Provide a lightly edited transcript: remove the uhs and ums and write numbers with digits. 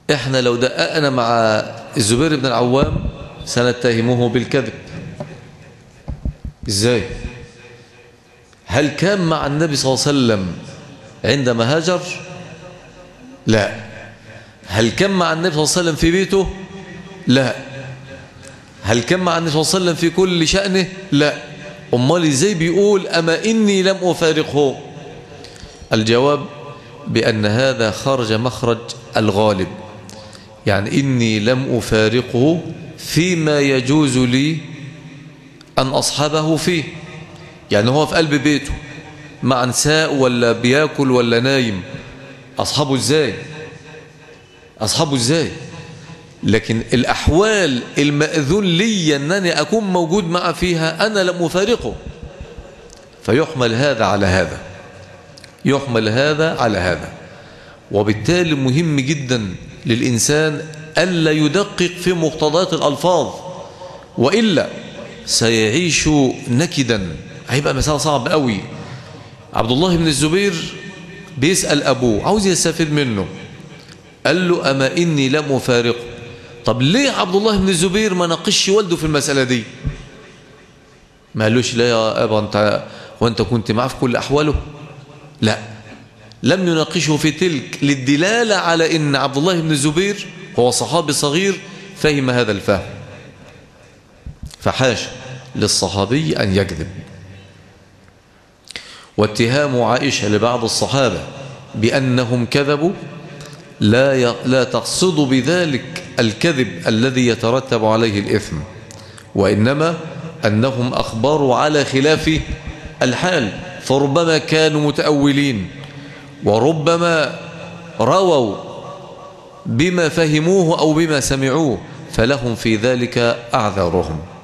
احنا لو دققنا مع الزبير بن العوام سنتهمه بالكذب. ازاي؟ هل كان مع النبي صلى الله عليه وسلم عندما هاجر؟ لا. هل كان مع النبي صلى الله عليه وسلم في بيته؟ لا. هل كان مع النبي صلى الله عليه وسلم في كل شأنه؟ لا. أمال ازاي بيقول أما إني لم أفارقه؟ الجواب بأن هذا خرج مخرج الغالب، يعني إني لم أفارقه فيما يجوز لي أن أصحبه فيه. يعني هو في قلب بيته مع نساء ولا بياكل ولا نايم، أصحابه ازاي؟ أصحابه ازاي؟ لكن الأحوال المأذون لي أنني أكون موجود معه فيها أنا لم أفارقه، فيحمل هذا على هذا، يحمل هذا على هذا. وبالتالي مهم جدا للإنسان ألا يدقق في مقتضيات الألفاظ، وإلا سيعيش نكدا، هيبقى مسألة صعب قوي. عبد الله بن الزبير بيسأل أبوه، عاوز يستفيد منه، قال له أما إني لم أفارقه. طب ليه عبد الله بن الزبير ما ناقشش والده في المسألة دي؟ ما قالوش لا يا أبا وأنت كنت معه في كل أحواله؟ لا، لم يناقشه في تلك للدلالة على أن عبد الله بن الزبير هو صحابي صغير فهم هذا الفهم، فحاش للصحابي أن يكذب. واتهام عائشة لبعض الصحابة بأنهم كذبوا لا تقصد بذلك الكذب الذي يترتب عليه الإثم، وإنما أنهم أخبروا على خلاف الحال، فربما كانوا متأولين، وربما رووا بما فهموه أو بما سمعوه، فلهم في ذلك أعذارهم.